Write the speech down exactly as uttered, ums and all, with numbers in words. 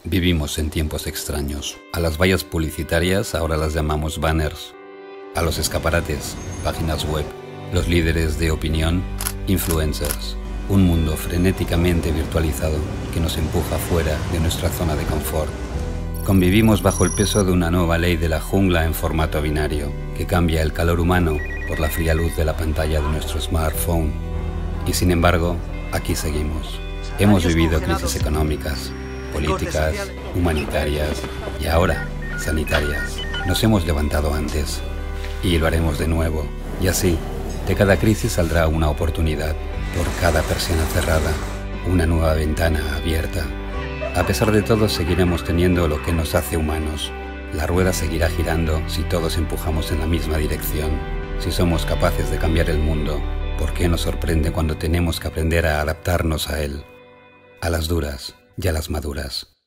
Vivimos en tiempos extraños. A las vallas publicitarias ahora las llamamos banners. A los escaparates, páginas web. Los líderes de opinión, influencers. Un mundo frenéticamente virtualizado que nos empuja fuera de nuestra zona de confort. Convivimos bajo el peso de una nueva ley de la jungla en formato binario, que cambia el calor humano por la fría luz de la pantalla de nuestro smartphone. Y sin embargo, aquí seguimos. Hemos vivido crisis económicas, políticas, humanitarias y ahora sanitarias. Nos hemos levantado antes y lo haremos de nuevo. Y así, de cada crisis saldrá una oportunidad. Por cada persiana cerrada, una nueva ventana abierta. A pesar de todo, seguiremos teniendo lo que nos hace humanos. La rueda seguirá girando si todos empujamos en la misma dirección. Si somos capaces de cambiar el mundo, ¿por qué nos sorprende cuando tenemos que aprender a adaptarnos a él? A las duras y a las maduras.